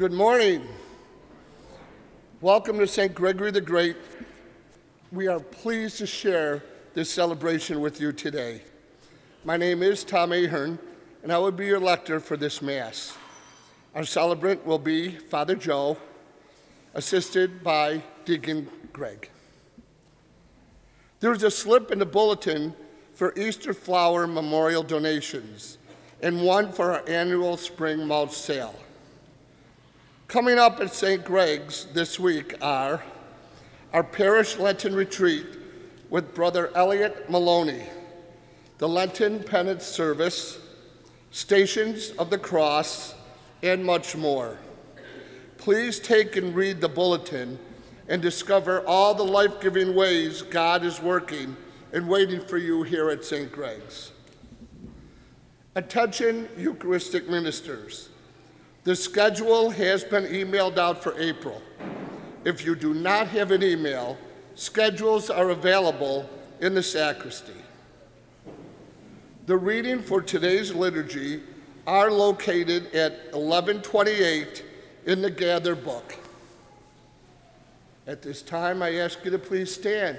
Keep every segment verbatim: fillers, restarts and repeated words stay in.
Good morning. Welcome to Saint Gregory the Great. We are pleased to share this celebration with you today. My name is Tom Ahern, and I will be your lector for this Mass. Our celebrant will be Father Joe, assisted by Deacon Greg. There's a slip in the bulletin for Easter flower memorial donations and one for our annual spring mulch sale. Coming up at Saint Greg's this week are our parish Lenten retreat with Brother Elliot Maloney, the Lenten penance service, Stations of the Cross, and much more. Please take and read the bulletin and discover all the life-giving ways God is working and waiting for you here at Saint Greg's. Attention Eucharistic ministers. The schedule has been emailed out for April. If you do not have an email, schedules are available in the sacristy. The reading for today's liturgy are located at eleven twenty-eight in the Gather book. At this time, I ask you to please stand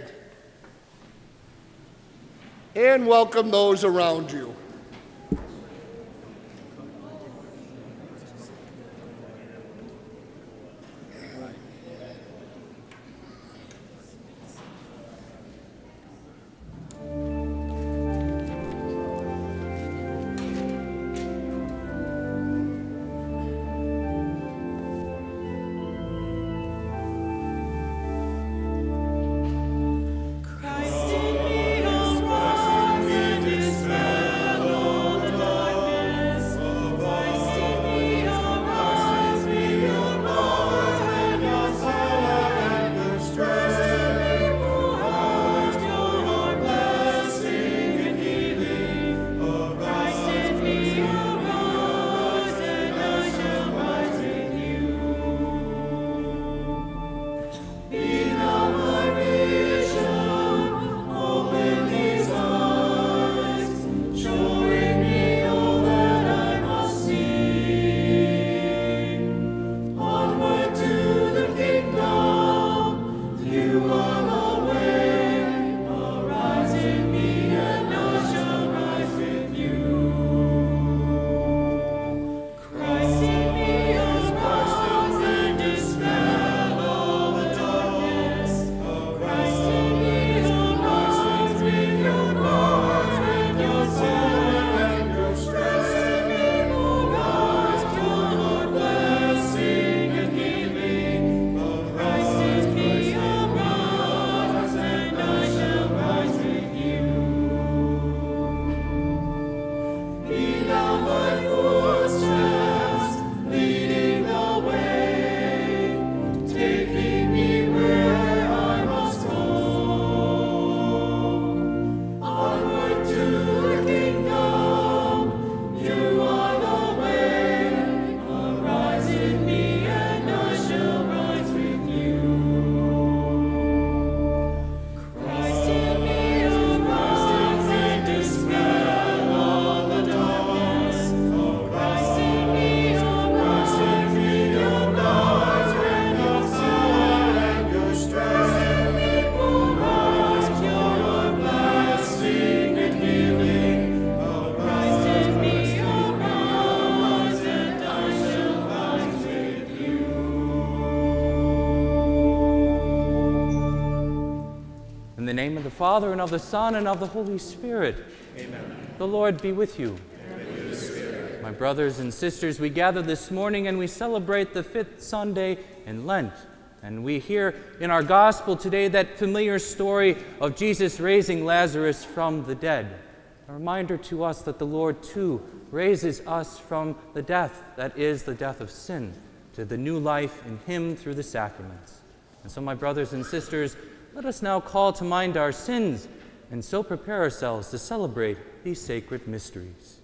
and welcome those around you. In the name of the Father, and of the Son, and of the Holy Spirit. Amen. The Lord be with you. And with your spirit. My brothers and sisters, we gather this morning and we celebrate the fifth Sunday in Lent. And we hear in our gospel today that familiar story of Jesus raising Lazarus from the dead. A reminder to us that the Lord, too, raises us from the death that is the death of sin to the new life in Him through the sacraments. And so, my brothers and sisters, let us now call to mind our sins and so prepare ourselves to celebrate these sacred mysteries.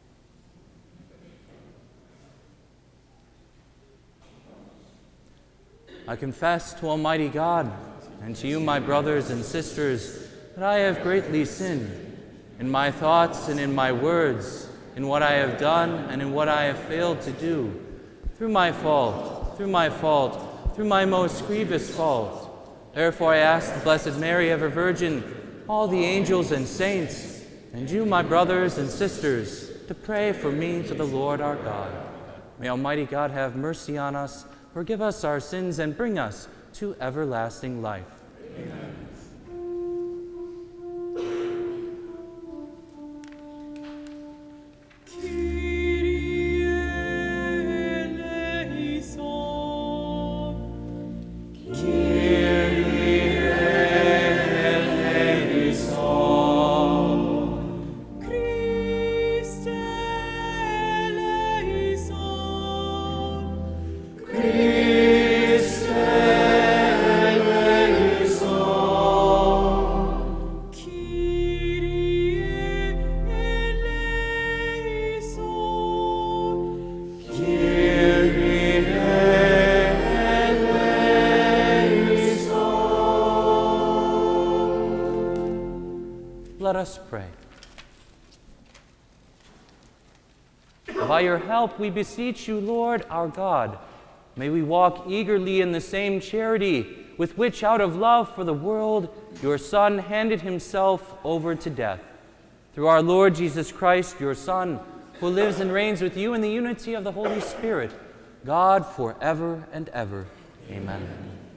I confess to Almighty God and to you, my brothers and sisters, that I have greatly sinned in my thoughts and in my words, in what I have done and in what I have failed to do, through my fault. through my fault, through my most grievous fault. Therefore I ask the Blessed Mary, ever Virgin, all the angels and saints, and you, my brothers and sisters, to pray for me to the Lord our God. May Almighty God have mercy on us, forgive us our sins, and bring us to everlasting life. Amen. Let us pray. By your help, we beseech you, Lord our God, may we walk eagerly in the same charity with which, out of love for the world, your Son handed himself over to death. Through our Lord Jesus Christ, your Son, who lives and reigns with you in the unity of the Holy Spirit, God forever and ever. Amen.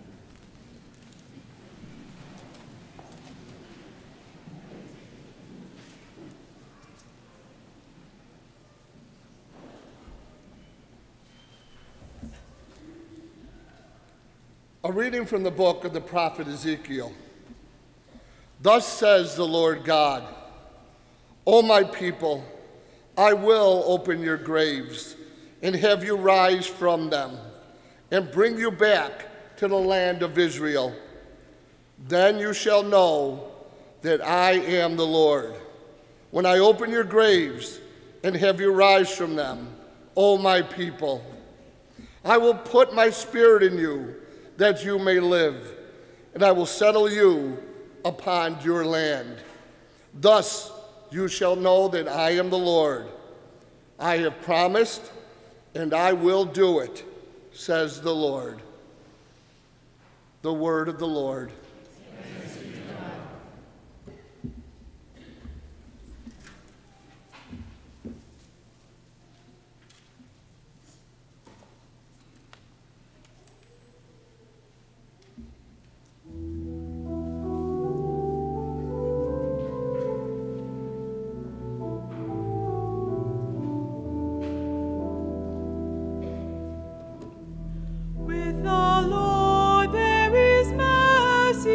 A reading from the book of the prophet Ezekiel. Thus says the Lord God, O my people, I will open your graves and have you rise from them and bring you back to the land of Israel. Then you shall know that I am the Lord, when I open your graves and have you rise from them, O my people. I will put my spirit in you, that you may live, and I will settle you upon your land. Thus you shall know that I am the Lord. I have promised, and I will do it, says the Lord. The word of the Lord. With the Lord there is mercy.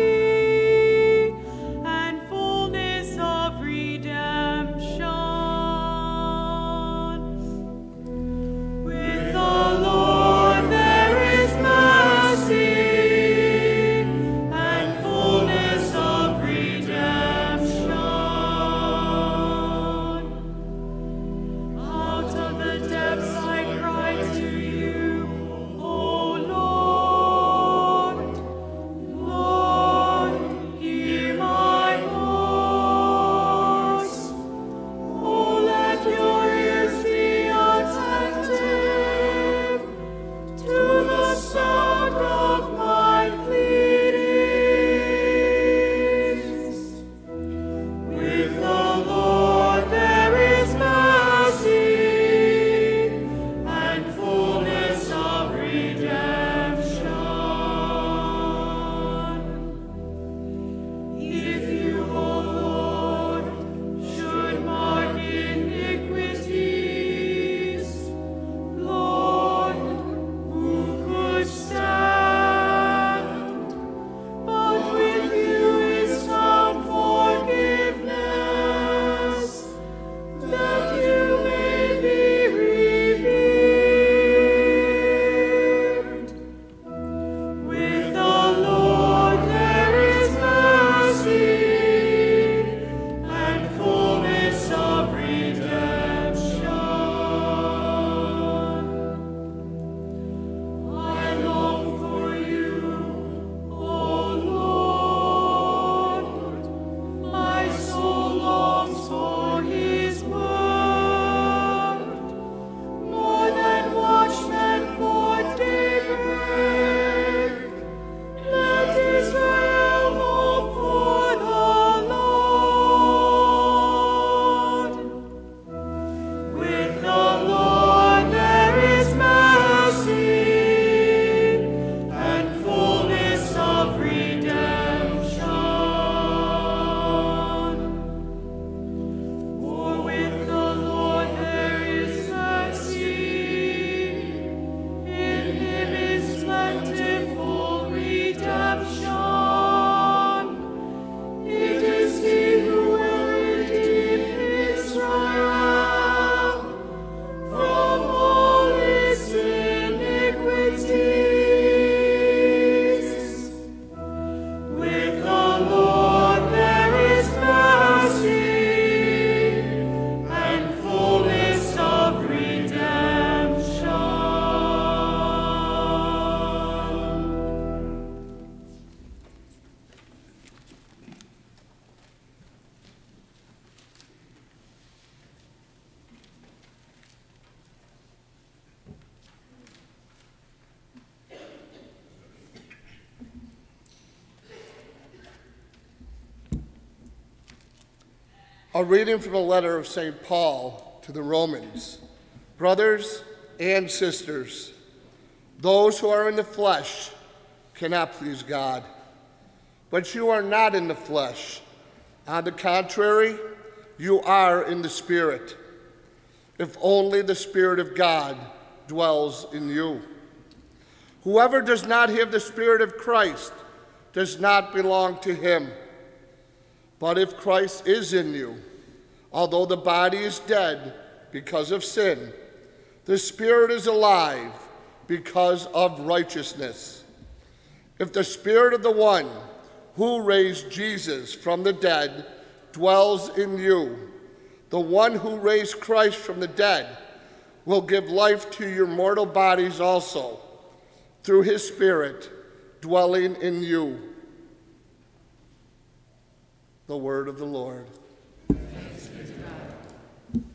A reading from the letter of Saint Paul to the Romans. Brothers and sisters, those who are in the flesh cannot please God. But you are not in the flesh. On the contrary, you are in the Spirit, if only the Spirit of God dwells in you. Whoever does not have the Spirit of Christ does not belong to him. But if Christ is in you, although the body is dead because of sin, the Spirit is alive because of righteousness. If the Spirit of the one who raised Jesus from the dead dwells in you, the one who raised Christ from the dead will give life to your mortal bodies also, through his Spirit dwelling in you. The word of the Lord. Thanks be to God.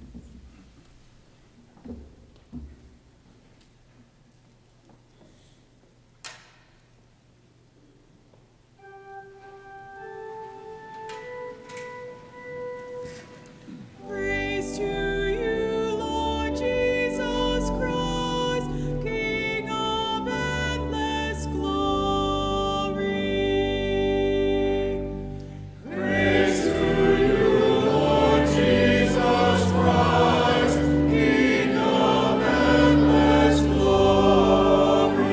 Praise to you, Lord Jesus Christ, King of endless glory. Praise to you, Lord Jesus Christ, King of endless glory.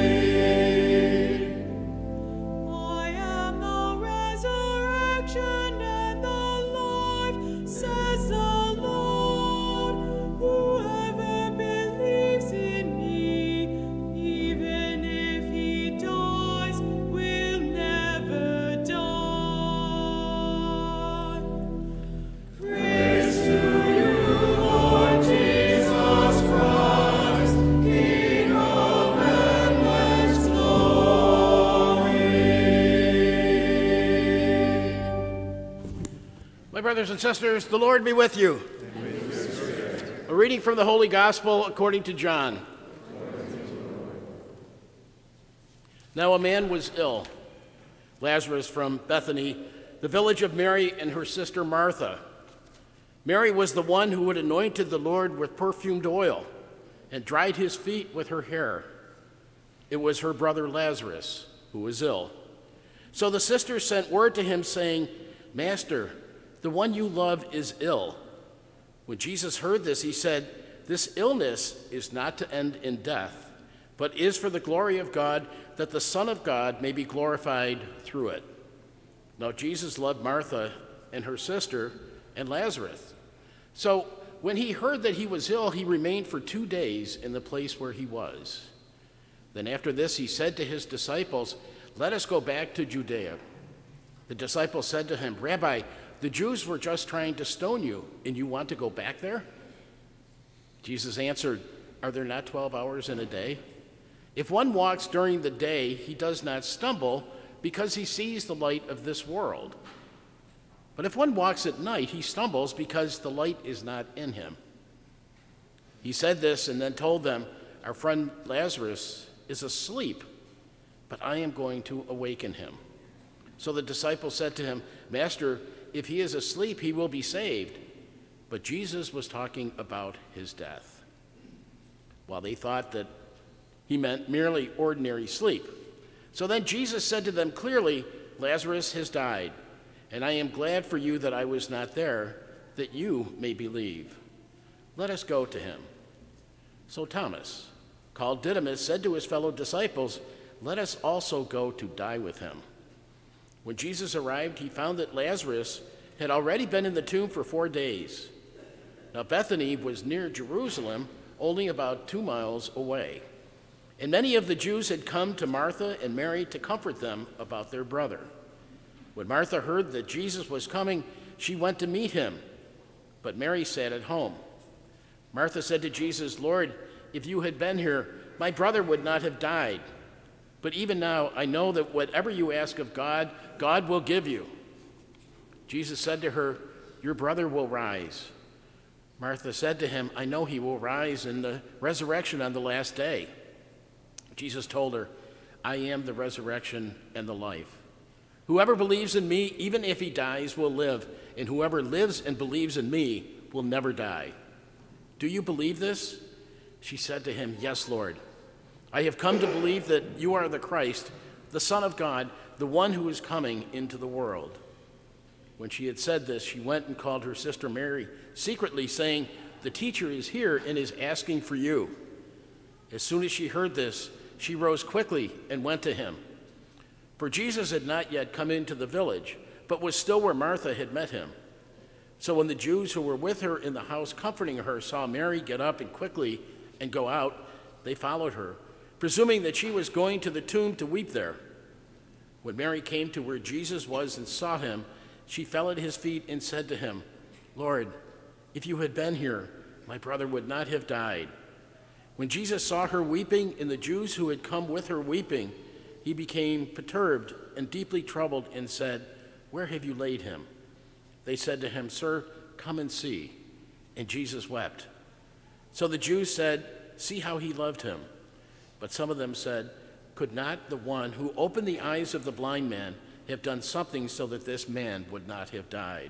I am the resurrection and the life, says the Lord. Whoever believes in me, even if he dies, will never die. Praise to you, Lord Jesus Christ, King of endless glory. My brothers and sisters, the Lord be with you. A reading from the Holy Gospel according to John. Now a man was ill, Lazarus from Bethany, the village of Mary and her sister Martha. Mary was the one who had anointed the Lord with perfumed oil and dried his feet with her hair. It was her brother Lazarus who was ill. So the sisters sent word to him, saying, Master, the one you love is ill. When Jesus heard this, he said, This illness is not to end in death, but is for the glory of God, that the Son of God may be glorified through it. Now Jesus loved Martha and her sister and Lazarus. So when he heard that he was ill, he remained for two days in the place where he was. Then after this he said to his disciples, Let us go back to Judea. The disciples said to him, Rabbi, the Jews were just trying to stone you, and you want to go back there? Jesus answered, Are there not twelve hours in a day? If one walks during the day, he does not stumble, because he sees the light of this world. But if one walks at night, he stumbles, because the light is not in him. He said this and then told them, Our friend Lazarus is asleep, but I am going to awaken him. So the disciples said to him, Master, if he is asleep, he will be saved. But Jesus was talking about his death, while they thought that he meant merely ordinary sleep. So then Jesus said to them clearly, Lazarus has died, and I am glad for you that I was not there, that you may believe. Let us go to him. So Thomas, called Didymus, said to his fellow disciples, Let us also go to die with him. When Jesus arrived, he found that Lazarus had already been in the tomb for four days. Now Bethany was near Jerusalem, only about two miles away. And many of the Jews had come to Martha and Mary to comfort them about their brother. When Martha heard that Jesus was coming, she went to meet him, but Mary sat at home. Martha said to Jesus, Lord, if you had been here, my brother would not have died. But even now, I know that whatever you ask of God, God will give you. Jesus said to her, Your brother will rise. Martha said to him, I know he will rise in the resurrection on the last day. Jesus told her, I am the resurrection and the life. Whoever believes in me, even if he dies, will live, and whoever lives and believes in me will never die. Do you believe this?" She said to him, "Yes, Lord. I have come to believe that you are the Christ, the Son of God, the one who is coming into the world." When she had said this, she went and called her sister Mary secretly, saying, "The teacher is here and is asking for you." As soon as she heard this, she rose quickly and went to him. For Jesus had not yet come into the village, but was still where Martha had met him. So when the Jews who were with her in the house comforting her saw Mary get up and quickly and go out, they followed her, presuming that she was going to the tomb to weep there. When Mary came to where Jesus was and saw him, she fell at his feet and said to him, "Lord, if you had been here, my brother would not have died." When Jesus saw her weeping and the Jews who had come with her weeping, he became perturbed and deeply troubled and said, "Where have you laid him?" They said to him, "Sir, come and see." And Jesus wept. So the Jews said, "See how he loved him." But some of them said, "Could not the one who opened the eyes of the blind man have done something so that this man would not have died?"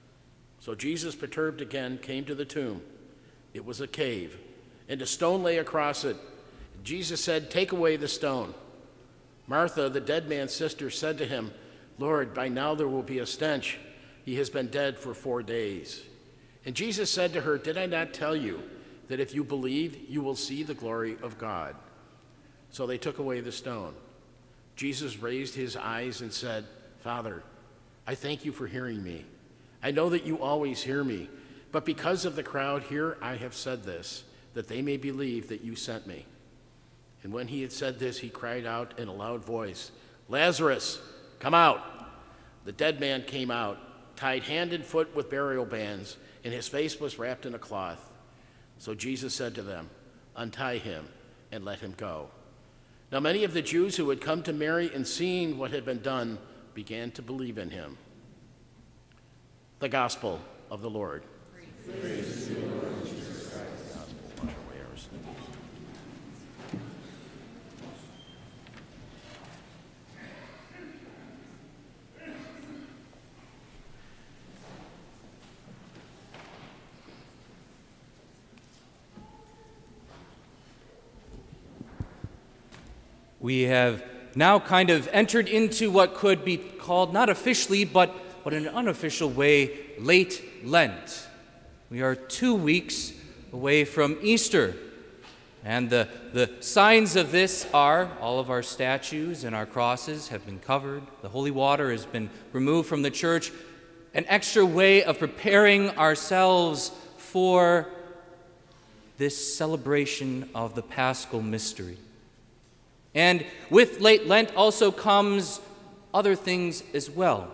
So Jesus, perturbed again, came to the tomb. It was a cave, and a stone lay across it. Jesus said, "Take away the stone." Martha, the dead man's sister, said to him, "Lord, by now there will be a stench. He has been dead for four days." And Jesus said to her, "Did I not tell you that if you believe, you will see the glory of God?" So they took away the stone. Jesus raised his eyes and said, "Father, I thank you for hearing me. I know that you always hear me, but because of the crowd here, I have said this, that they may believe that you sent me." And when he had said this, he cried out in a loud voice, "Lazarus, come out!" The dead man came out, tied hand and foot with burial bands, and his face was wrapped in a cloth. So Jesus said to them, "Untie him and let him go." Now many of the Jews who had come to Mary and seeing what had been done began to believe in him. The Gospel of the Lord. Praise to you, Lord Jesus Christ. Wash away our sins. We have now kind of entered into what could be called, not officially, but, but in an unofficial way, late Lent. We are two weeks away from Easter. And the, the signs of this are all of our statues and our crosses have been covered. The holy water has been removed from the church. An extra way of preparing ourselves for this celebration of the Paschal mystery. And with late Lent also comes other things as well.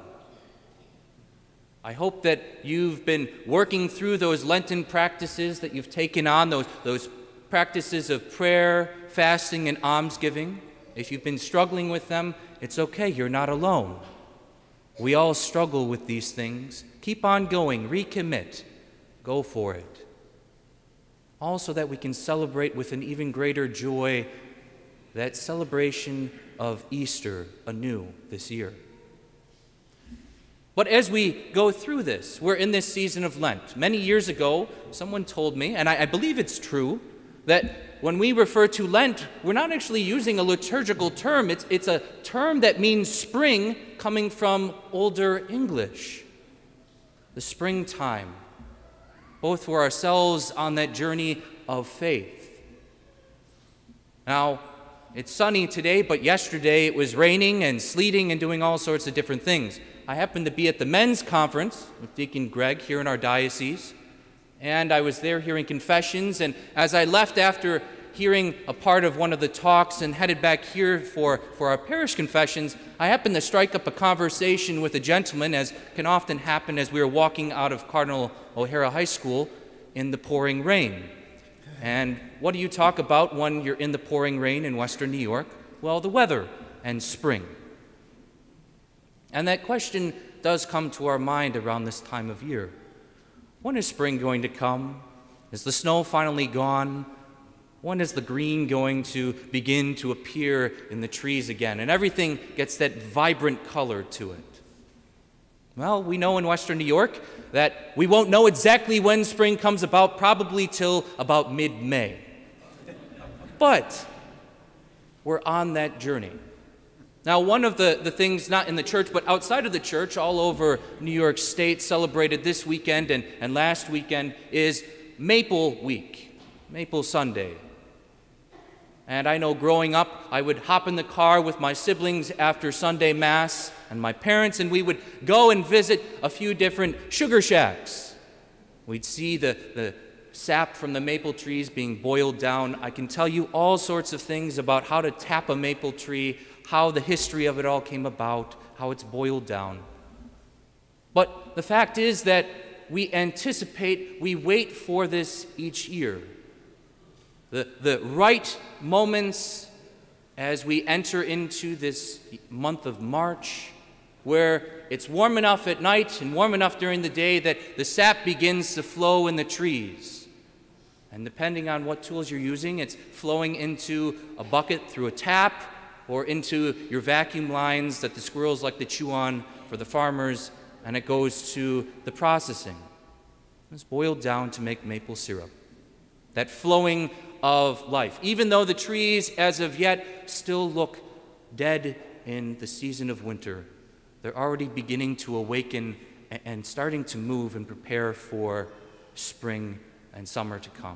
I hope that you've been working through those Lenten practices that you've taken on, those, those practices of prayer, fasting, and almsgiving. If you've been struggling with them, it's okay, you're not alone. We all struggle with these things. Keep on going, recommit, go for it. Also that we can celebrate with an even greater joy that celebration of Easter anew this year. But as we go through this, we're in this season of Lent. Many years ago, someone told me, and I, I believe it's true, that when we refer to Lent, we're not actually using a liturgical term. It's, it's a term that means spring, coming from Older English. The springtime, both for ourselves on that journey of faith. Now, it's sunny today, but yesterday it was raining and sleeting and doing all sorts of different things. I happened to be at the men's conference with Deacon Greg here in our diocese, and I was there hearing confessions, and as I left after hearing a part of one of the talks and headed back here for, for our parish confessions, I happened to strike up a conversation with a gentleman, as can often happen as we were walking out of Cardinal O'Hara High School in the pouring rain. And what do you talk about when you're in the pouring rain in Western New York? Well, the weather and spring. And that question does come to our mind around this time of year. When is spring going to come? Is the snow finally gone? When is the green going to begin to appear in the trees again? And everything gets that vibrant color to it. Well, we know in Western New York that we won't know exactly when spring comes about, probably till about mid-May. But we're on that journey. Now, one of the, the things, not in the church, but outside of the church, all over New York State, celebrated this weekend and, and last weekend, is Maple Week, Maple Sunday. And I know growing up, I would hop in the car with my siblings after Sunday Mass and my parents, and we would go and visit a few different sugar shacks. We'd see the, the sap from the maple trees being boiled down. I can tell you all sorts of things about how to tap a maple tree, how the history of it all came about, how it's boiled down. But the fact is that we anticipate, we wait for this each year. The, the right moments as we enter into this month of March, where it's warm enough at night and warm enough during the day that the sap begins to flow in the trees. And depending on what tools you're using, it's flowing into a bucket through a tap or into your vacuum lines that the squirrels like to chew on for the farmers, and it goes to the processing. It's boiled down to make maple syrup. That flowing of life. Even though the trees, as of yet, still look dead in the season of winter, they're already beginning to awaken and starting to move and prepare for spring and summer to come.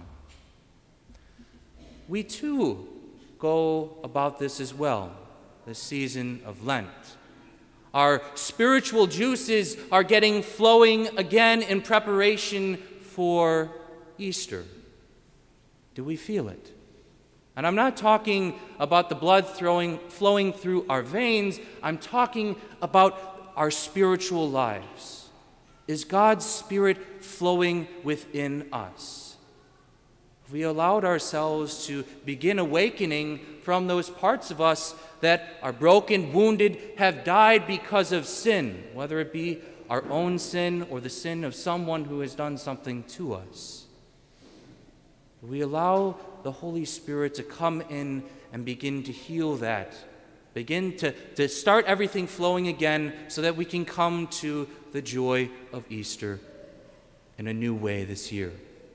We too go about this as well, the season of Lent. Our spiritual juices are getting flowing again in preparation for Easter. Do we feel it? And I'm not talking about the blood throwing, flowing through our veins. I'm talking about our spiritual lives. Is God's Spirit flowing within us? Have we allowed ourselves to begin awakening from those parts of us that are broken, wounded, have died because of sin, whether it be our own sin or the sin of someone who has done something to us? We allow the Holy Spirit to come in and begin to heal that, begin to, to start everything flowing again so that we can come to the joy of Easter in a new way this year.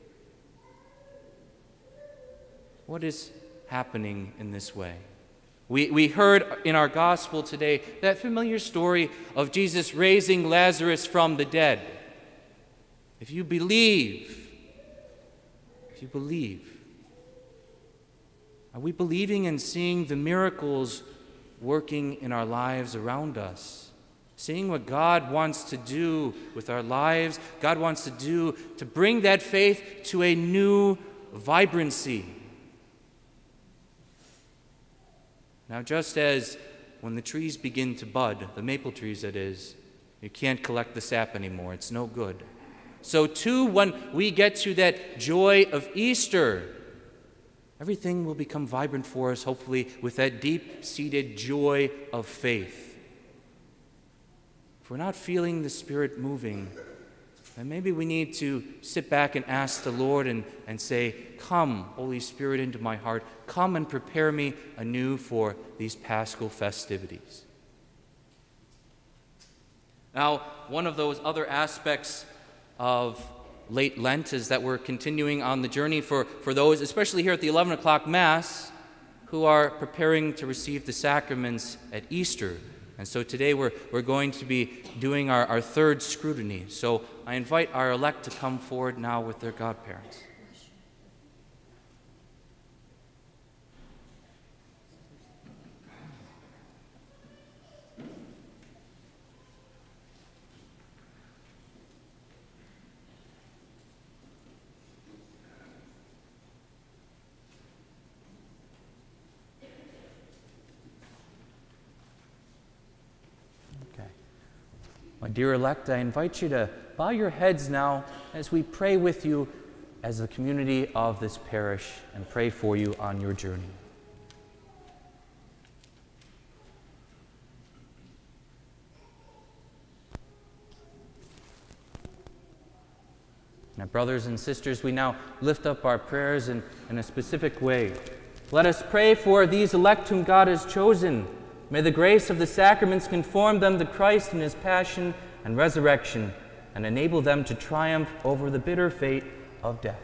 What is happening in this way? We, we heard in our gospel today that familiar story of Jesus raising Lazarus from the dead. If you believe, if you believe, are we believing and seeing the miracles working in our lives around us? Seeing what God wants to do with our lives, God wants to do to bring that faith to a new vibrancy. Now, just as when the trees begin to bud, the maple trees that is, you can't collect the sap anymore, it's no good. So too, when we get to that joy of Easter, everything will become vibrant for us, hopefully, with that deep-seated joy of faith. If we're not feeling the Spirit moving, then maybe we need to sit back and ask the Lord and, and say, "Come, Holy Spirit, into my heart. Come and prepare me anew for these Paschal festivities." Now, one of those other aspects of late Lent is that we're continuing on the journey for, for those, especially here at the eleven o'clock Mass, who are preparing to receive the sacraments at Easter. And so today we're, we're going to be doing our, our third scrutiny. So I invite our elect to come forward now with their godparents. My dear elect, I invite you to bow your heads now as we pray with you as the community of this parish and pray for you on your journey. Now, brothers and sisters, we now lift up our prayers in, in a specific way. Let us pray for these elect whom God has chosen. May the grace of the sacraments conform them to Christ in his passion and resurrection, and enable them to triumph over the bitter fate of death.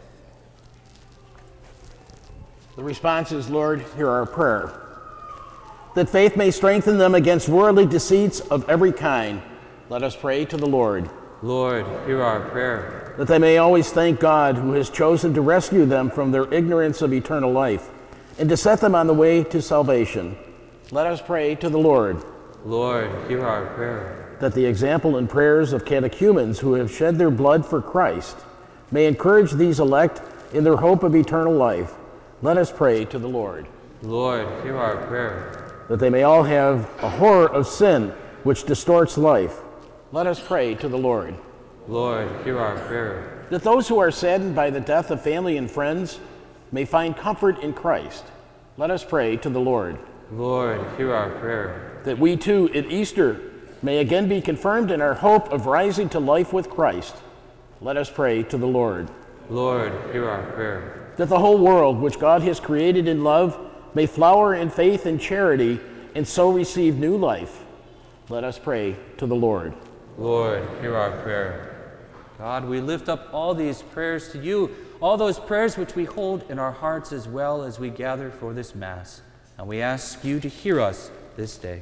The response is, Lord, hear our prayer. That faith may strengthen them against worldly deceits of every kind, let us pray to the Lord. Lord, hear our prayer. That they may always thank God, who has chosen to rescue them from their ignorance of eternal life, and to set them on the way to salvation. Let us pray to the Lord. Lord, hear our prayer. That the example and prayers of catechumens who have shed their blood for Christ may encourage these elect in their hope of eternal life. Let us pray to the Lord. Lord, hear our prayer. That they may all have a horror of sin which distorts life. Let us pray to the Lord. Lord, hear our prayer. That those who are saddened by the death of family and friends may find comfort in Christ. Let us pray to the Lord. Lord, hear our prayer. That we too at Easter may again be confirmed in our hope of rising to life with Christ. Let us pray to the Lord. Lord, hear our prayer. That the whole world which God has created in love may flower in faith and charity, and so receive new life. Let us pray to the Lord. Lord, hear our prayer. God, we lift up all these prayers to you, all those prayers which we hold in our hearts as well as we gather for this Mass. And we ask you to hear us this day.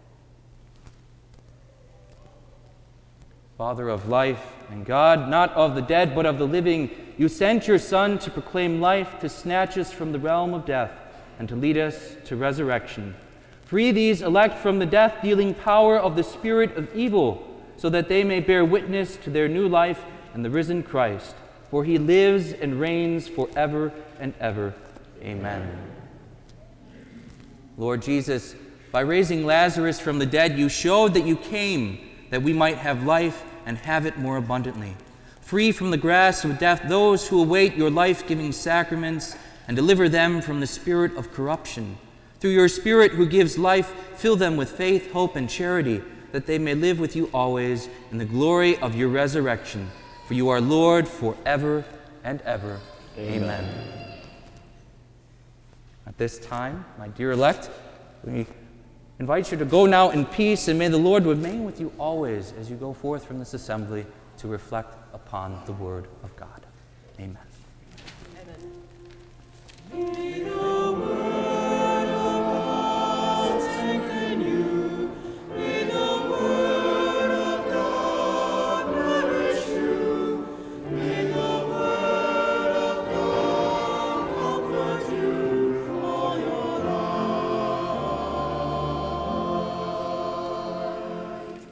Father of life and God, not of the dead, but of the living, you sent your Son to proclaim life, to snatch us from the realm of death, and to lead us to resurrection. Free these elect from the death-dealing power of the spirit of evil, so that they may bear witness to their new life in the risen Christ. For he lives and reigns forever and ever. Amen. Lord Jesus, by raising Lazarus from the dead, you showed that you came that we might have life and have it more abundantly. Free from the grasp of death those who await your life-giving sacraments, and deliver them from the spirit of corruption. Through your Spirit who gives life, fill them with faith, hope, and charity, that they may live with you always in the glory of your resurrection. For you are Lord forever and ever. Amen. Amen. At this time, my dear elect, we invite you to go now in peace, and may the Lord remain with you always as you go forth from this assembly to reflect upon the Word of God. Amen. May the word of God strengthen you. May the word of God nourish you. May the word of God comfort you all your life.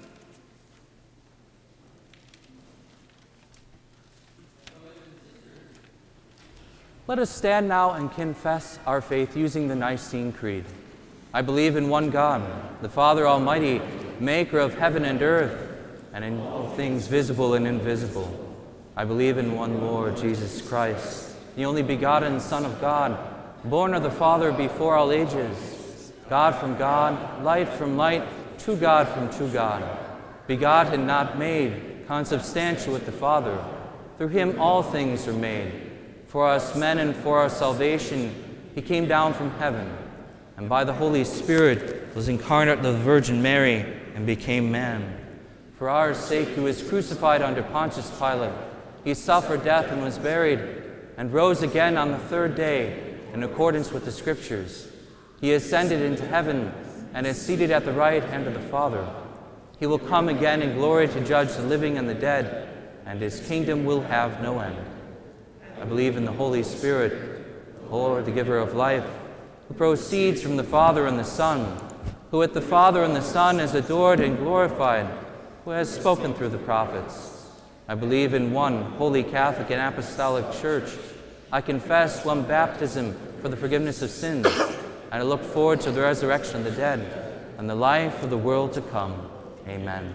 Let us stand now and confess our faith using the Nicene Creed. I believe in one God, the Father Almighty, maker of heaven and earth, and in all things visible and invisible. I believe in one Lord, Jesus Christ, the only begotten Son of God, born of the Father before all ages, God from God, light from light, true God from true God, begotten, not made, consubstantial with the Father. Through him all things are made. For us men and for our salvation, he came down from heaven, and by the Holy Spirit was incarnate of the Virgin Mary and became man. For our sake he was crucified under Pontius Pilate. He suffered death and was buried, and rose again on the third day in accordance with the Scriptures. He ascended into heaven and is seated at the right hand of the Father. He will come again in glory to judge the living and the dead, and his kingdom will have no end. I believe in the Holy Spirit, the Lord, the giver of life, who proceeds from the Father and the Son, who with the Father and the Son is adored and glorified, who has spoken through the prophets. I believe in one holy Catholic and Apostolic Church. I confess one baptism for the forgiveness of sins, and I look forward to the resurrection of the dead and the life of the world to come. Amen.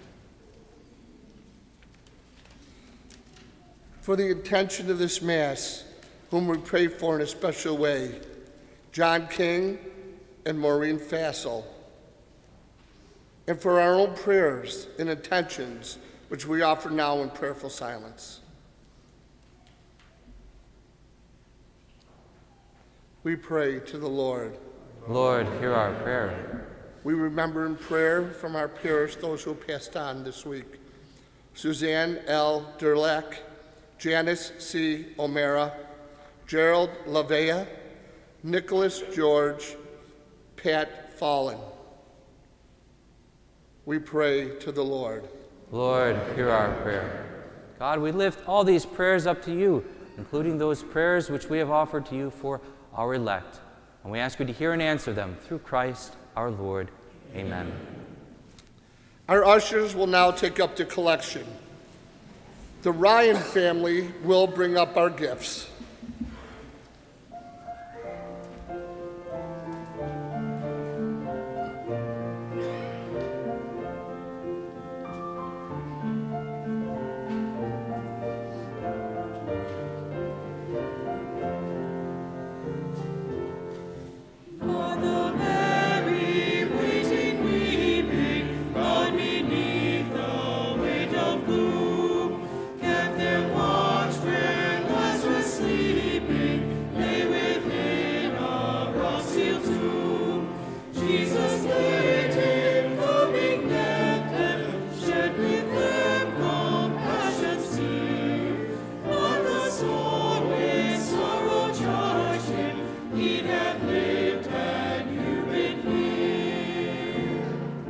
For the intention of this Mass, whom we pray for in a special way, John King and Maureen Fassel. And for our own prayers and intentions, which we offer now in prayerful silence. We pray to the Lord. Lord, hear our prayer. We remember in prayer from our parish those who passed on this week. Suzanne L. Durlack, Janice C. O'Mara, Gerald LaVea, Nicholas George, Pat Fallon. We pray to the Lord. Lord, hear our prayer. God, we lift all these prayers up to you, including those prayers which we have offered to you for our elect. And we ask you to hear and answer them through Christ our Lord. Amen. Our ushers will now take up the collection. The Ryan family will bring up our gifts. Mother Mary, waiting, weeping, bowed beneath the weight of gloom, kept their watch when Lazarus sleeping lay within a rock-sealed tomb. Jesus laid him, coming met them, shed with them compassion's tear. Martha saw with sorrow charged him, he'd have lived had you been here.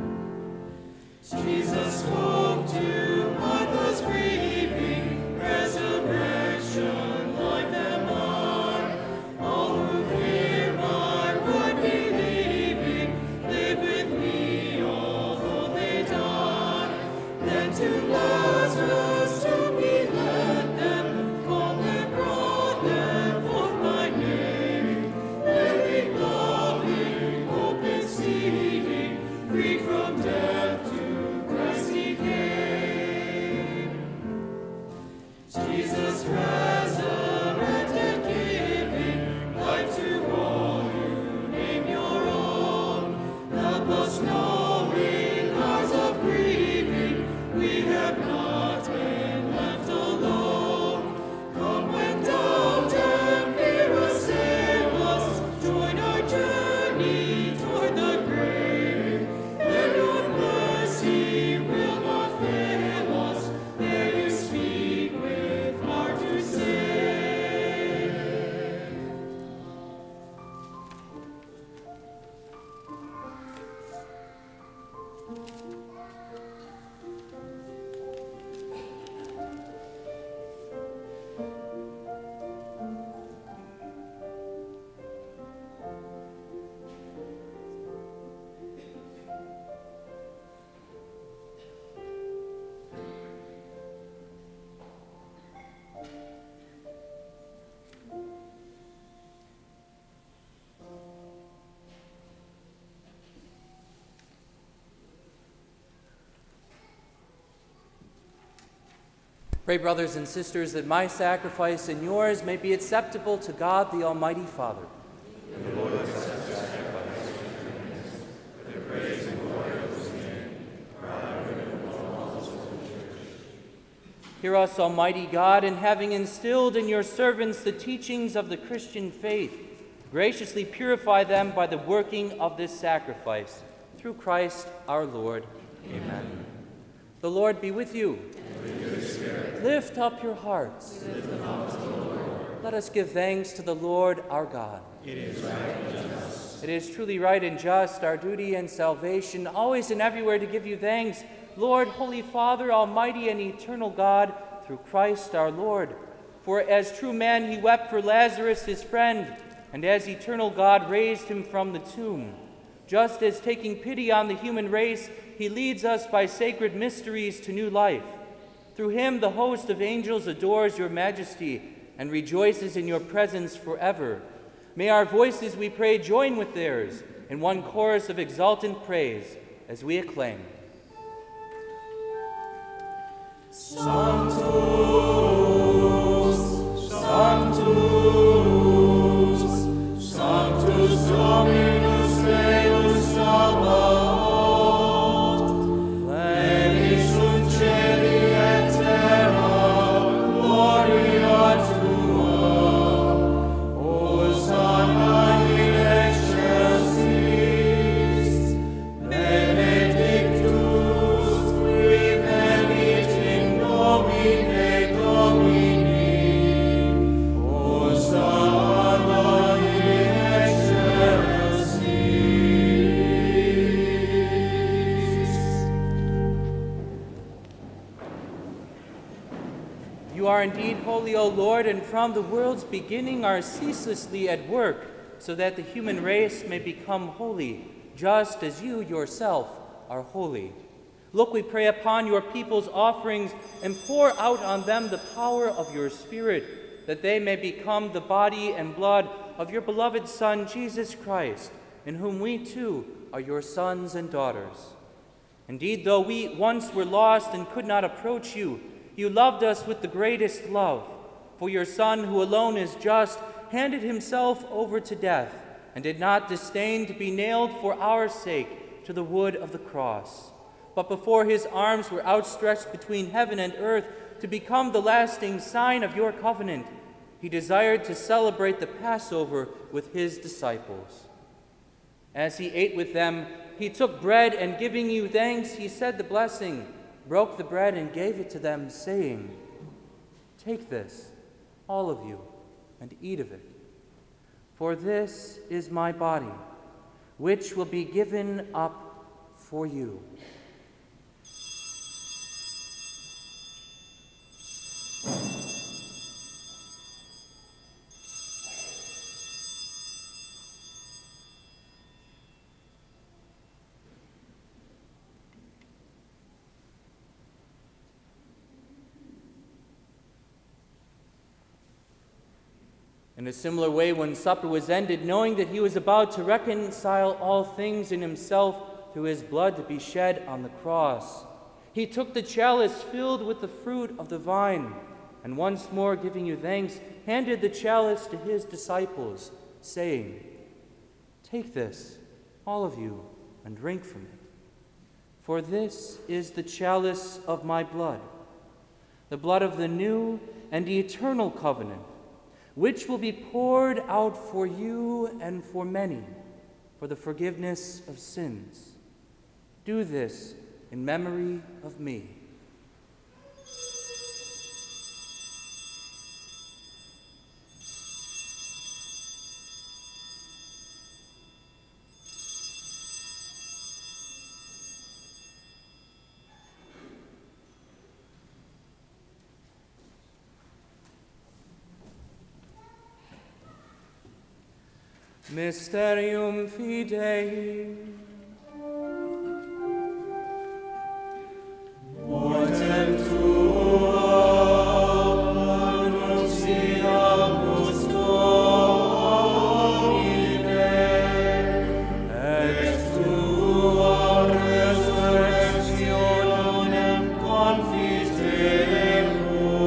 Jesus spoke to Martha's grieving, resurrection, life and mine. All who hear my word believing, live with me although they die. Then to Lazarus to be led them, called them, brought them forth by name. Living, loving, hope exceeding, free from death to Christ he came. Jesus resurrected, giving life to all you name your own. Help us knowing hours of grieving, we have not been left alone. Come when doubt and fear assail us, join our journey toward the grave. There your mercy will not fail us, there you speak with heart to save. Pray, brothers and sisters, that my sacrifice and yours may be acceptable to God, the Almighty Father. Hear us, Almighty God, and having instilled in your servants the teachings of the Christian faith, graciously purify them by the working of this sacrifice. Through Christ our Lord. Amen. Amen. The Lord be with you. And with your spirit. Lift up your hearts. Lift them up to the Lord. Let us give thanks to the Lord our God. It is right and just. It is truly right and just, our duty and salvation, always and everywhere to give you thanks, Lord, Holy Father, Almighty and eternal God, through Christ our Lord. For as true man he wept for Lazarus his friend, and as eternal God raised him from the tomb. Just as taking pity on the human race, he leads us by sacred mysteries to new life. Through him the host of angels adores your majesty and rejoices in your presence forever. May our voices, we pray, join with theirs in one chorus of exultant praise as we acclaim. Sanctus, Sanctus, Sanctus Dominus Deus Sabaoth, pleni sunt celi et terra, gloria tua, Hosanna You are indeed holy, O Lord, and from the world's beginning are ceaselessly at work, so that the human race may become holy, just as you yourself are holy. Look, we pray, upon your people's offerings, and pour out on them the power of your Spirit, that they may become the body and blood of your beloved Son, Jesus Christ, in whom we too are your sons and daughters. Indeed, though we once were lost and could not approach you, you loved us with the greatest love. For your Son, who alone is just, handed himself over to death, and did not disdain to be nailed for our sake to the wood of the cross. But before his arms were outstretched between heaven and earth to become the lasting sign of your covenant, he desired to celebrate the Passover with his disciples. As he ate with them, he took bread, and giving you thanks, he said the blessing, broke the bread, and gave it to them, saying, "Take this, all of you, and eat of it. For this is my body, which will be given up for you." In a similar way, when supper was ended, knowing that he was about to reconcile all things in himself through his blood to be shed on the cross, he took the chalice filled with the fruit of the vine, and once more giving you thanks, handed the chalice to his disciples, saying, "Take this, all of you, and drink from it. For this is the chalice of my blood, the blood of the new and eternal covenant, which will be poured out for you and for many for the forgiveness of sins. Do this in memory of me." Mysterium Fidei. Portem tuam annunciamus Domine, et tua resurrectionem confitemus.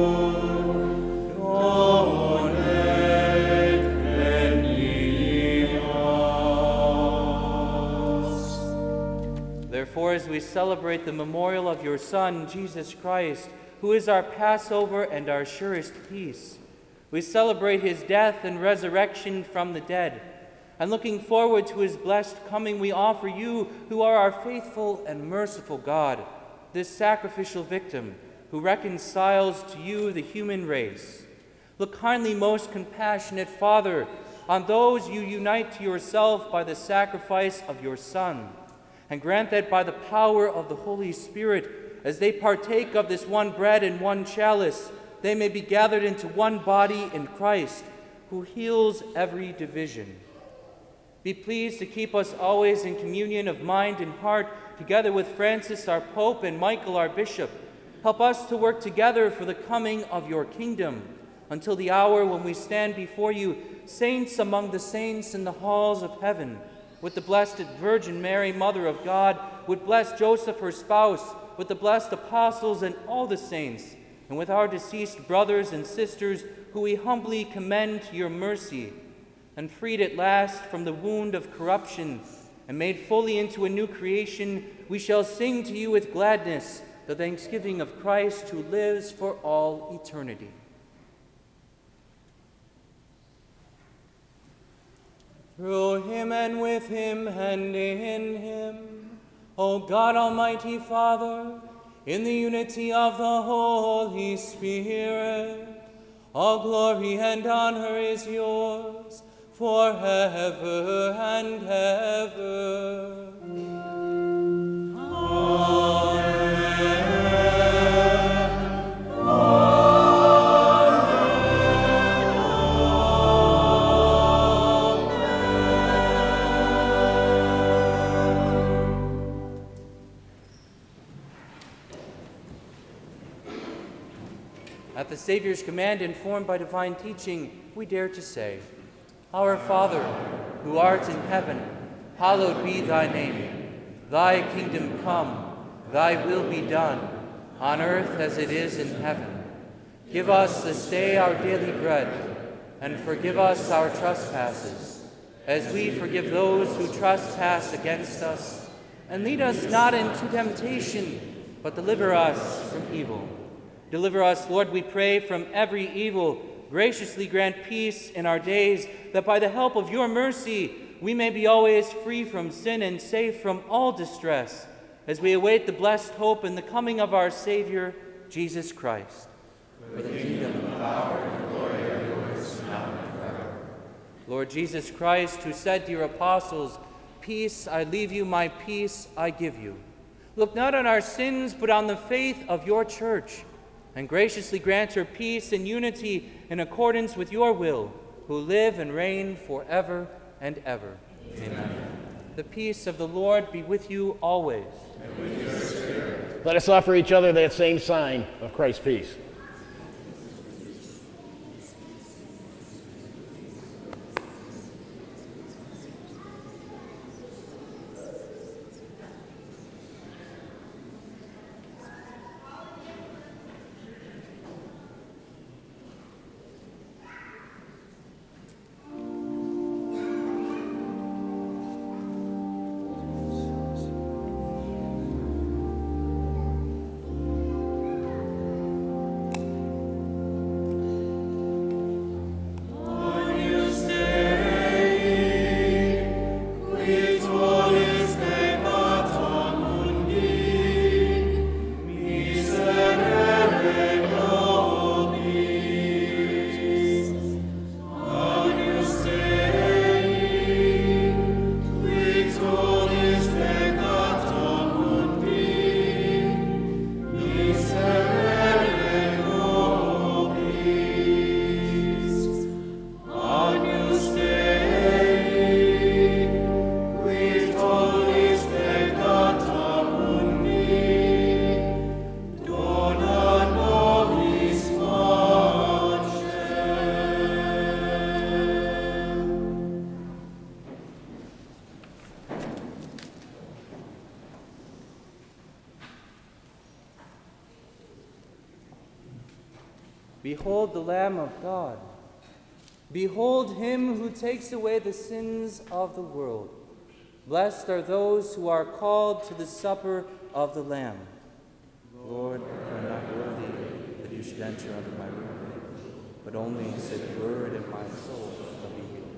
Therefore, as we celebrate the memorial of your Son, Jesus Christ, who is our Passover and our surest peace, we celebrate his death and resurrection from the dead. And looking forward to his blessed coming, we offer you, who are our faithful and merciful God, this sacrificial victim who reconciles to you the human race. Look kindly, most compassionate Father, on those you unite to yourself by the sacrifice of your Son, and grant that by the power of the Holy Spirit, as they partake of this one bread and one chalice, they may be gathered into one body in Christ, who heals every division. Be pleased to keep us always in communion of mind and heart, together with Francis our Pope and Michael our Bishop. Help us to work together for the coming of your kingdom, until the hour when we stand before you, saints among the saints in the halls of heaven, with the Blessed Virgin Mary, Mother of God, with blessed Joseph, her spouse, with the blessed apostles and all the saints, and with our deceased brothers and sisters, who we humbly commend to your mercy, and freed at last from the wound of corruption, and made fully into a new creation, we shall sing to you with gladness the thanksgiving of Christ, who lives for all eternity. Through him and with him and in him, O God, Almighty Father, in the unity of the Holy Spirit, all glory and honor is yours forever and ever. Amen. Amen. At the Savior's command, informed by divine teaching, we dare to say, Our Father, who art in heaven, hallowed be thy name. Thy kingdom come, thy will be done, on earth as it is in heaven. Give us this day our daily bread, and forgive us our trespasses, as we forgive those who trespass against us. And lead us not into temptation, but deliver us from evil. Deliver us, Lord, we pray, from every evil. Graciously grant peace in our days, that by the help of your mercy we may be always free from sin and safe from all distress, as we await the blessed hope and the coming of our Savior, Jesus Christ. For the kingdom and the power and the glory are yours, now and forever. Lord Jesus Christ, who said to your apostles, Peace I leave you, my peace I give you. Look not on our sins, but on the faith of your church, and graciously grant her peace and unity in accordance with your will, who live and reign forever and ever. Amen. Amen. The peace of the Lord be with you always. And with your spirit. Let us offer each other that same sign of Christ's peace. Behold the Lamb of God. Behold him who takes away the sins of the world. Blessed are those who are called to the supper of the Lamb. Lord, I am not worthy that you should enter under my roof, but only say the word, and my soul shall be healed.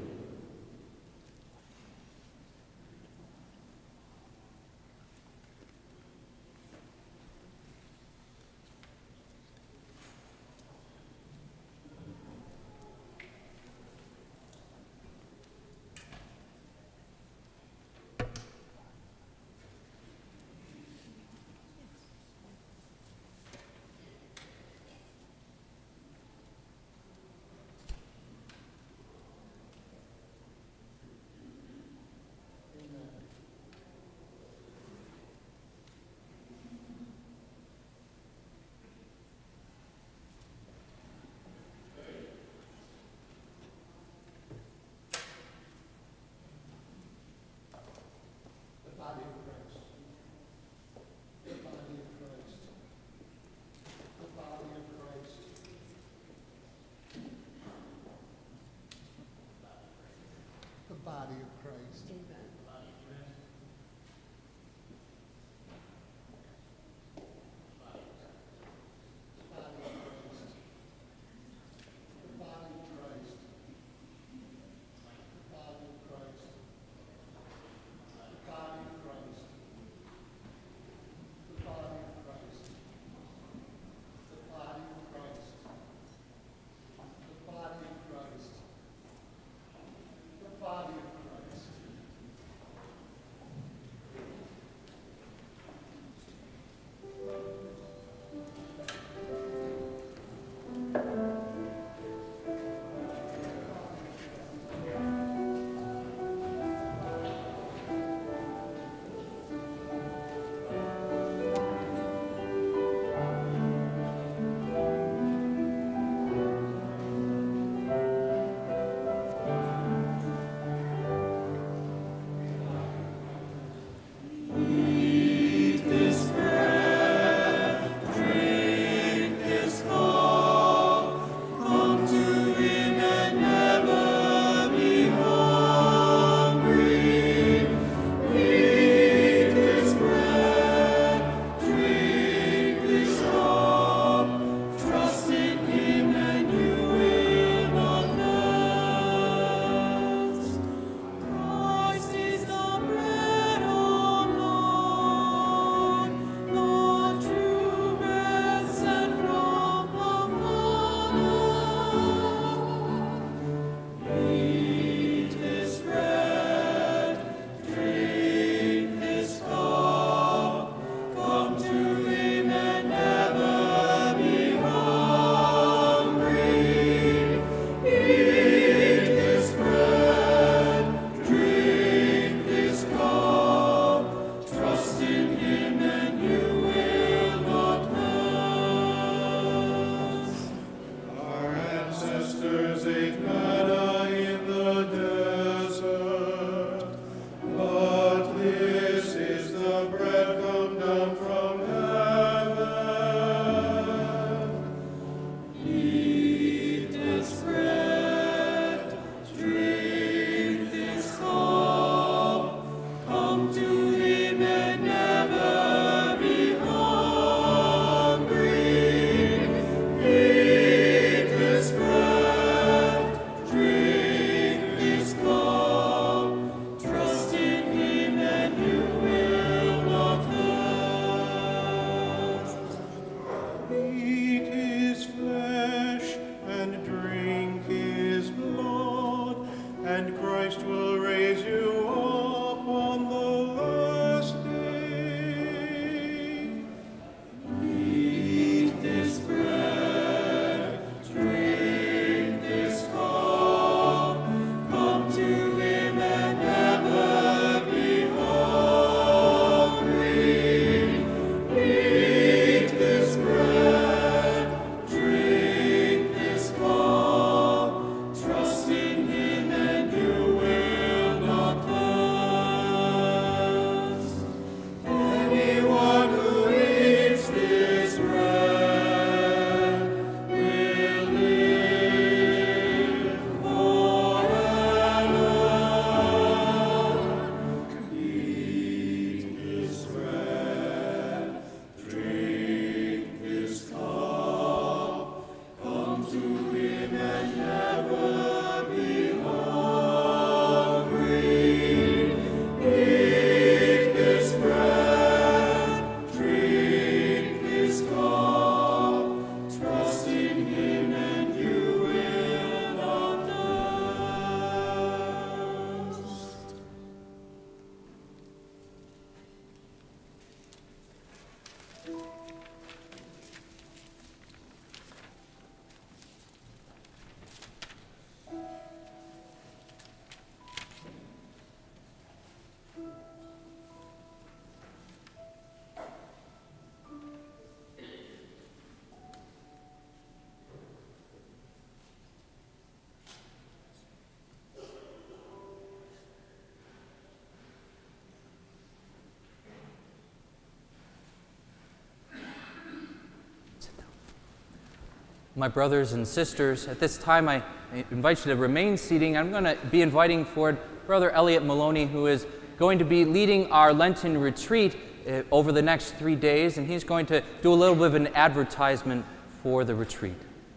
My brothers and sisters, at this time I invite you to remain seating. I'm going to be inviting forward Brother Elliot Maloney, who is going to be leading our Lenten retreat uh, over the next three days, and he's going to do a little bit of an advertisement for the retreat.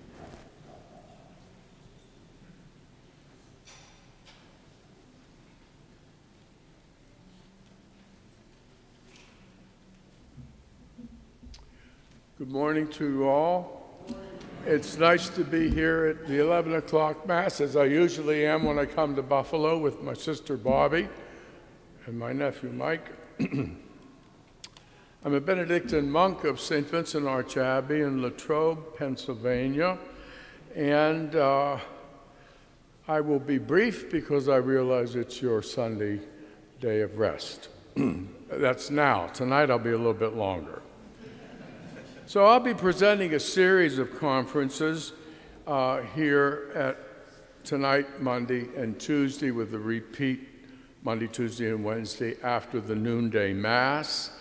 Good morning to you all. It's nice to be here at the eleven o'clock Mass, as I usually am when I come to Buffalo with my sister Bobby and my nephew Mike. I'm a Benedictine monk of Saint Vincent Arch Abbey in Latrobe, Pennsylvania, and uh, I will be brief because I realize it's your Sunday day of rest. That's now. Tonight I'll be a little bit longer. So I'll be presenting a series of conferences uh, here at tonight, Monday, and Tuesday, with a repeat Monday, Tuesday, and Wednesday after the noonday Mass.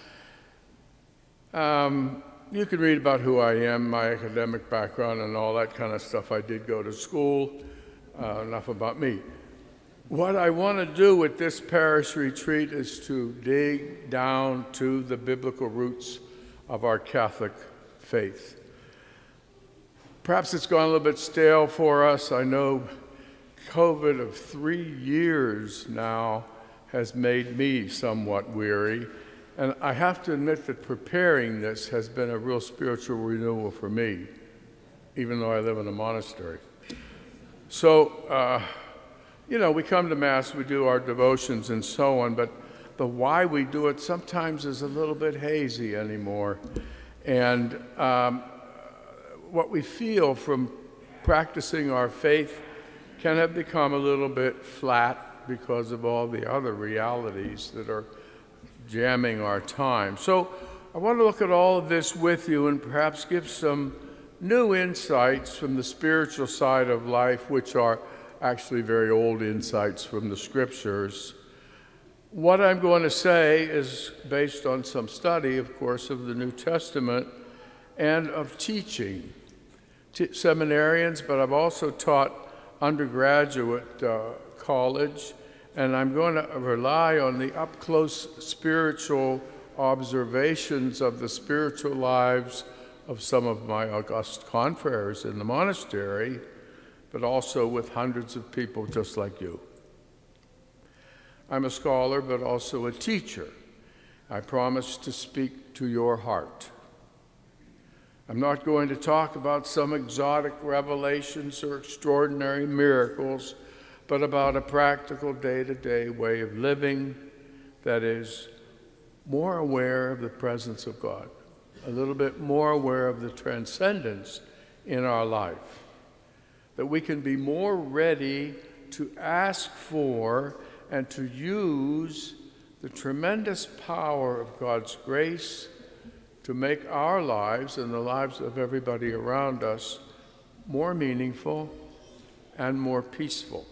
Um, you can read about who I am, my academic background, and all that kind of stuff. I did go to school. Uh, enough about me. What I want to do with this parish retreat is to dig down to the biblical roots of our Catholic faith. Perhaps it's gone a little bit stale for us. I know COVID of three years now has made me somewhat weary, and I have to admit that preparing this has been a real spiritual renewal for me, even though I live in a monastery. So, uh, you know, we come to Mass, we do our devotions and so on, but the why we do it sometimes is a little bit hazy anymore. And um, what we feel from practicing our faith can have become a little bit flat because of all the other realities that are jamming our time. So I want to look at all of this with you and perhaps give some new insights from the spiritual side of life, which are actually very old insights from the Scriptures. What I'm going to say is based on some study, of course, of the New Testament and of teaching. T- seminarians, but I've also taught undergraduate uh, college, and I'm going to rely on the up-close spiritual observations of the spiritual lives of some of my august confreres in the monastery, but also with hundreds of people just like you. I'm a scholar, but also a teacher. I promise to speak to your heart. I'm not going to talk about some exotic revelations or extraordinary miracles, but about a practical day-to-day way of living that is more aware of the presence of God, a little bit more aware of the transcendence in our life, that we can be more ready to ask for and to use the tremendous power of God's grace to make our lives and the lives of everybody around us more meaningful and more peaceful.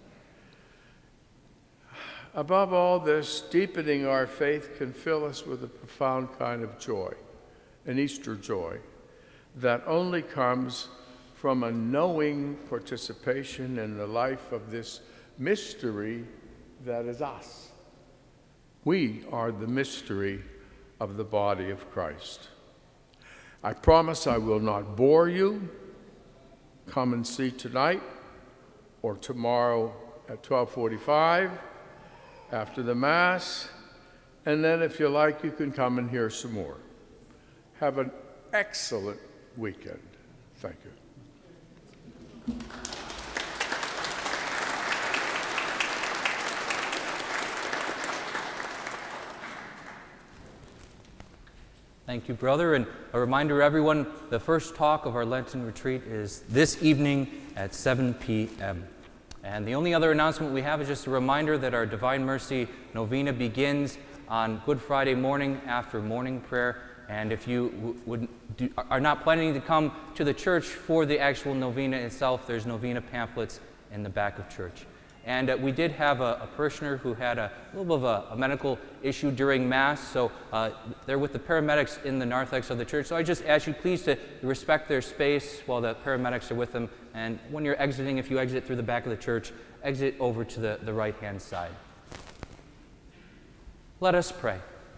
Above all this, deepening our faith can fill us with a profound kind of joy, an Easter joy, that only comes from a knowing participation in the life of this mystery that is us. We are the mystery of the body of Christ. I promise I will not bore you. Come and see tonight or tomorrow at twelve forty-five after the Mass, and then if you like, you can come and hear some more. Have an excellent weekend. Thank you. Thank you, brother. And a reminder, everyone, the first talk of our Lenten retreat is this evening at seven p m And the only other announcement we have is just a reminder that our Divine Mercy Novena begins on Good Friday morning after morning prayer. And if you w would do, are not planning to come to the church for the actual novena itself, there's novena pamphlets in the back of church. And uh, we did have a, a parishioner who had a little bit of a, a medical issue during Mass, so uh, they're with the paramedics in the narthex of the church. So I just ask you please to respect their space while the paramedics are with them. And when you're exiting, if you exit through the back of the church, exit over to the, the right-hand side. Let us pray.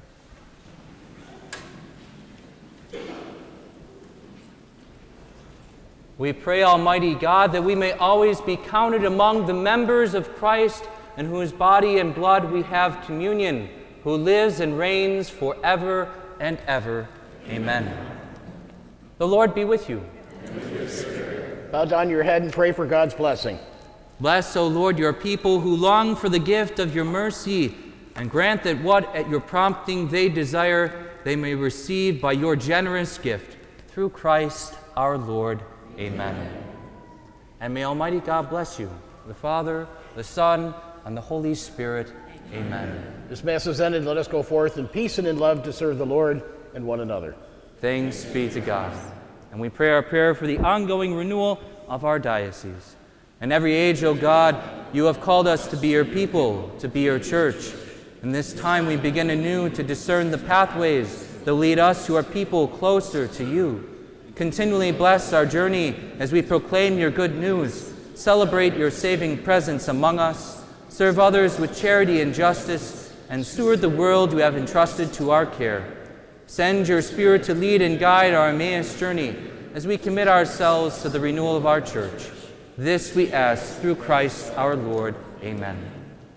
We pray, Almighty God, that we may always be counted among the members of Christ, in whose body and blood we have communion, who lives and reigns forever and ever. Amen. The Lord be with you. And with your spirit. Bow down your head and pray for God's blessing. Bless, O Lord, your people who long for the gift of your mercy, and grant that what at your prompting they desire, they may receive by your generous gift. Through Christ our Lord. Amen. And may Almighty God bless you, the Father, the Son, and the Holy Spirit. Amen. This Mass is ended. Let us go forth in peace and in love to serve the Lord and one another. Thanks be to God. And we pray our prayer for the ongoing renewal of our diocese. In every age, O God, you have called us to be your people, to be your church. In this time we begin anew to discern the pathways that lead us, your people, closer to you. Continually bless our journey as we proclaim your good news, celebrate your saving presence among us, serve others with charity and justice, and steward the world you have entrusted to our care. Send your Spirit to lead and guide our Emmaus journey as we commit ourselves to the renewal of our church. This we ask through Christ our Lord. Amen.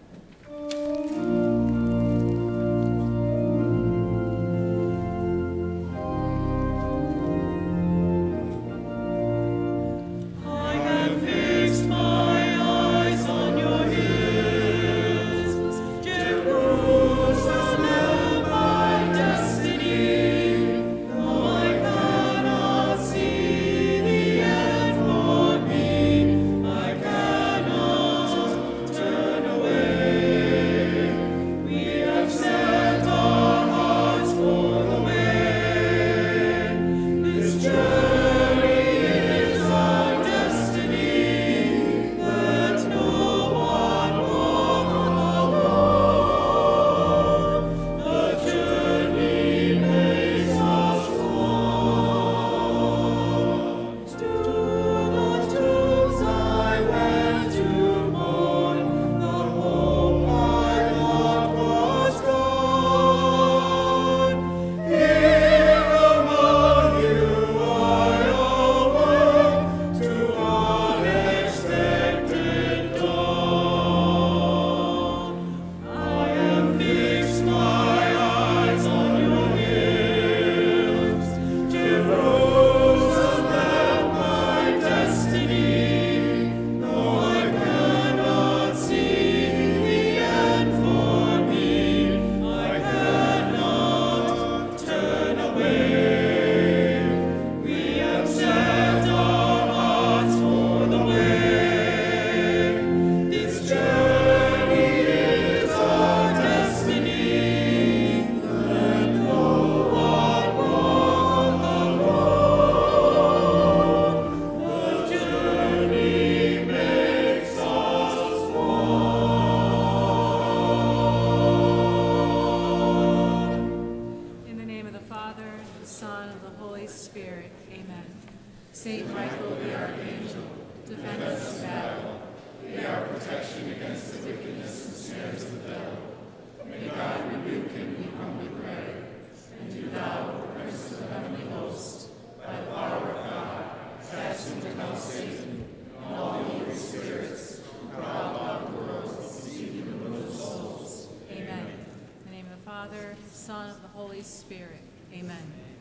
Saint Michael the Archangel, defend us in battle. Be our protection against the wickedness and snares of the devil. May God rebuke him, we humbly pray. And do thou, O Prince of the heavenly host, by the power of God, cast into hell Satan and all the evil spirits who prowl about the world, seeking the ruin of souls. Amen. In the name of the Father, the Son, and the Holy Spirit. Amen.